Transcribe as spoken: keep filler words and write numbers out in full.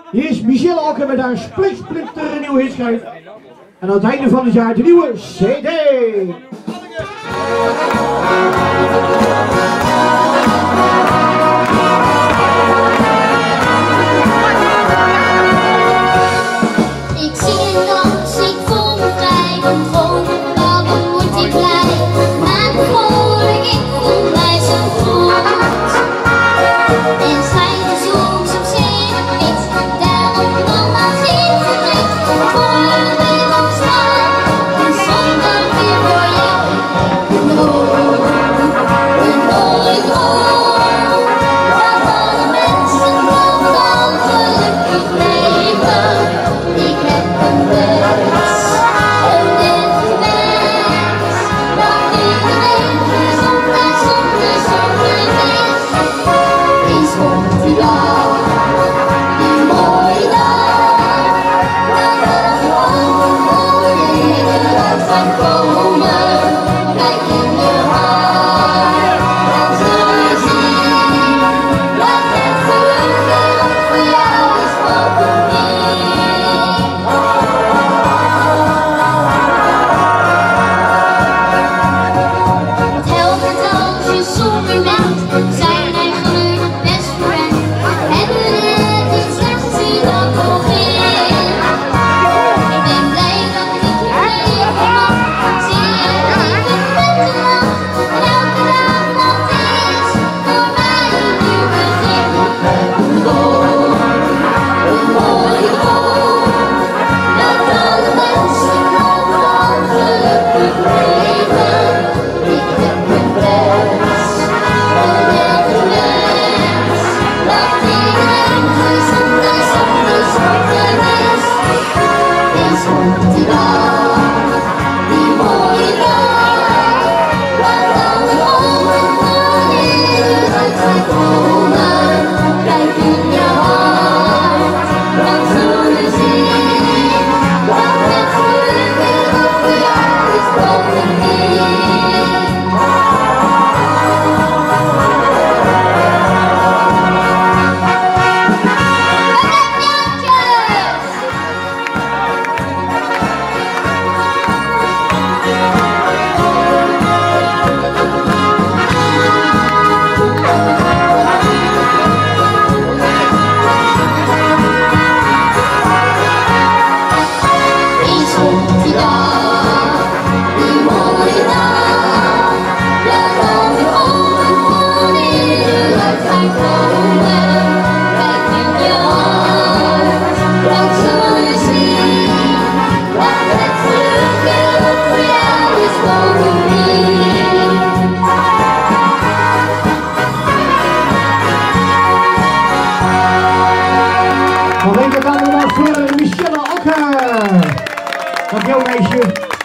Hier is Michelle Okken met haar spliksplinter nieuwe hitschijf. En aan het einde van het jaar de nieuwe C D. Ik zie een dans, ik voel me vrij, want gewoon dan word ik blij. Maar vrolijk, ik voel mij zo goed. En schijnt de zon op zeven wit, daarom mama geen verdriet. Voor mij op straat, en zonder weer voor jou. Een droom, een mooie droom, dat alle mensen overal gelukkig leven. Ik heb een wens, een lichte wens, dat iedereen gezond en zonder zorgen is. Eens komt die dag, die mooie dag, dat alle woorden eruit gaan komen. Kijk in je hart, dan zul je zien, dat het geluk voor jou is bovendien. Het helpt als je zonder bent, zijn eigenlijk best vriend. Hebben het niet slecht, zie dat nog in. Ik ben blij dat ik je leven mag, zie je leven met de lach. En elke dag dat is voor mij een nieuw begin. Een droom, een mooie droom, dat alle mensen overal gelukkig leven. Ik heb een wens, een lichte wens, dat iedereen gezond en zonder zorgen is. Eens komt die dag, die mooie dag, dat alle woorden eruit gaan komen. Kijk in je hart, dan zul je zien, dat het geluk voor jou is bovendien. Eens komt die dag, die mooie dag, dat alle woorden eruit gaan komen. Kijk in je hart, dan zul je zien, dat het geluk voor jou is bovendien. Van linkerkant allemaal voor Michelle Okken. Dankjewel meisje.